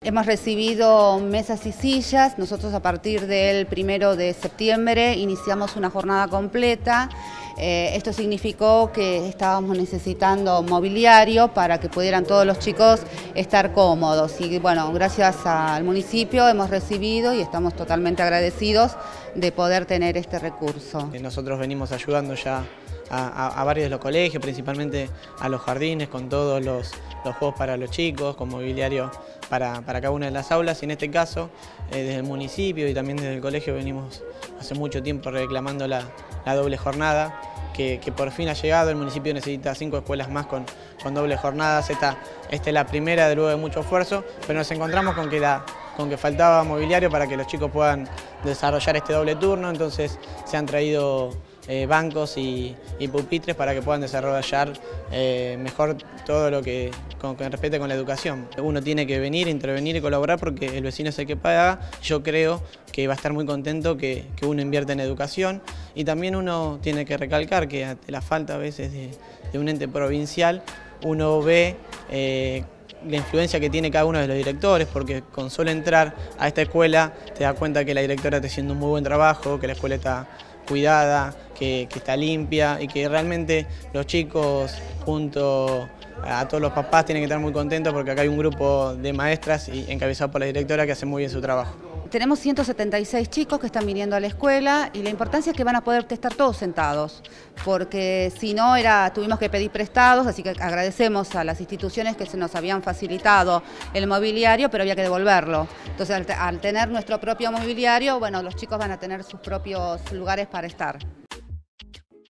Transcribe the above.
Hemos recibido mesas y sillas. Nosotros a partir del 1 de septiembre iniciamos una jornada completa. Esto significó que estábamos necesitando mobiliario para que pudieran todos los chicos estar cómodos. Y bueno, gracias al municipio hemos recibido y estamos totalmente agradecidos de poder tener este recurso. Nosotros venimos ayudando ya a varios de los colegios, principalmente a los jardines, con todos los juegos para los chicos, con mobiliario para cada una de las aulas. Y en este caso, desde el municipio y también desde el colegio venimos hace mucho tiempo reclamando la doble jornada, que por fin ha llegado. El municipio necesita 5 escuelas más con doble jornadas. Esta es la primera de luego de mucho esfuerzo, pero nos encontramos con que faltaba mobiliario para que los chicos puedan desarrollar este doble turno. Entonces se han traído bancos y pupitres para que puedan desarrollar mejor todo lo que respecte con la educación. Uno tiene que venir, intervenir y colaborar porque el vecino es el que paga. Yo creo que va a estar muy contento que uno invierta en educación, y también uno tiene que recalcar que ante la falta a veces de un ente provincial, uno ve la influencia que tiene cada uno de los directores, porque con solo entrar a esta escuela te das cuenta que la directora está haciendo un muy buen trabajo, que la escuela está cuidada, que está limpia y que realmente los chicos junto a todos los papás tienen que estar muy contentos porque acá hay un grupo de maestras y encabezado por la directora que hace muy bien su trabajo. Tenemos 176 chicos que están viniendo a la escuela y la importancia es que van a poder estar todos sentados, porque si no tuvimos que pedir prestados, así que agradecemos a las instituciones que se nos habían facilitado el mobiliario, pero había que devolverlo. Entonces al tener nuestro propio mobiliario, bueno, los chicos van a tener sus propios lugares para estar.